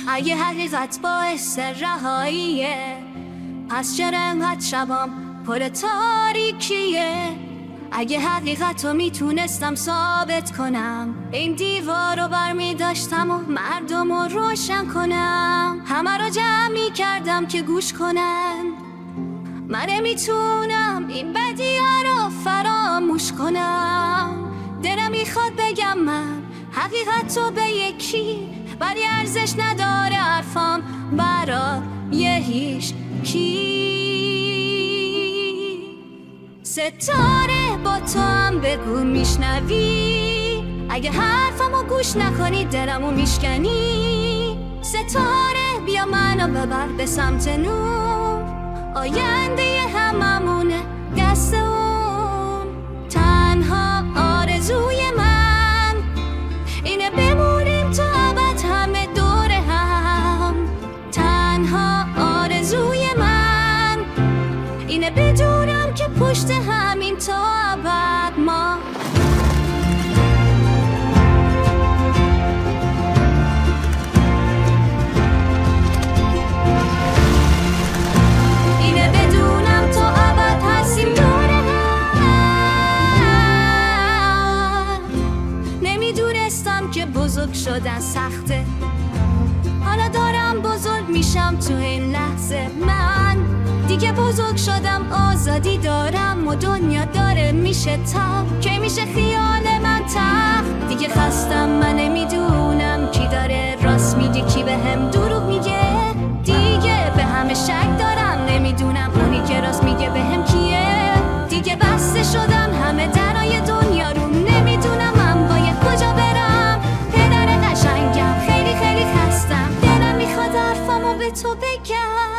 اگه حقیقت باعث رهاییه، پس چرا انقدر شبام پر تاریکیه؟ اگه حقیقت رو میتونستم ثابت کنم، این دیوار رو برمی داشتم و مردم رو روشن کنم. همه رو جمع می کردم که گوش کنن. من نمیتونم این بدی ها رو فراموش کنم. دلم میخواد بگم من حقیقت رو به یکی، ولی ارزش نداره حرفام برای هیچ کی. ستاره با تو هم بگو میشنوی، اگه حرفمو گوش نکنی دلمو میشکنی. ستاره بیا منو ببر به سمت نور، آینده هممونه دست اون. تنها آرزوی من اینه بمونیم تا ابد همه دور هم. تنها آرزوی من اینه بدونم که پشت همین تا ابد ما. اینه بدونم تا ابد هستیم دور هم. نمیدونستم که بزرگ شدن سخته، حالا دارم بزرگ میشم تو این لحظه. من دیگه بزرگ شدم، آزادی دارم و دنیا داره میشه تب. که میشه خیال من تب، دیگه خستم. من نمیدونم کی داره راست میگه کی به هم دروغ میگه. دیگه به همه شک دارم، نمیدونم اونی که راست میگه به هم کیه. دیگه بسته شدم همه درای دنیا رو، نمیدونم من باید کجا برم. پدر قشنگم خیلی خیلی خستم، دلم میخواد حرفمو به تو بگم.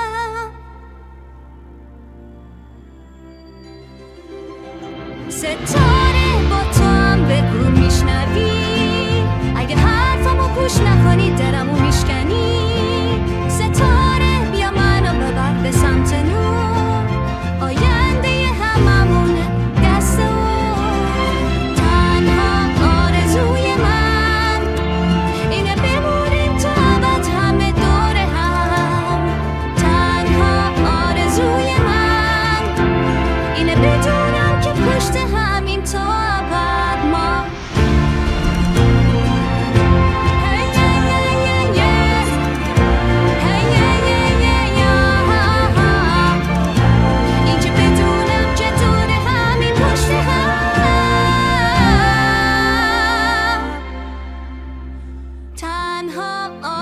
ستاره با تو هم بگو میشنوی، اگه حرفمو گوش نکنی دلمو میشکنی. ستاره بیا منو ببر به سمت نور، آینده هممونه دست اون. تنها آرزوی من اینه بمونیم تا ابد همه دور هم. تنها آرزوی من اینه بدونم که پشت همین تا ابد ما. اینکه بدونم که دور همین پشت هم. تنها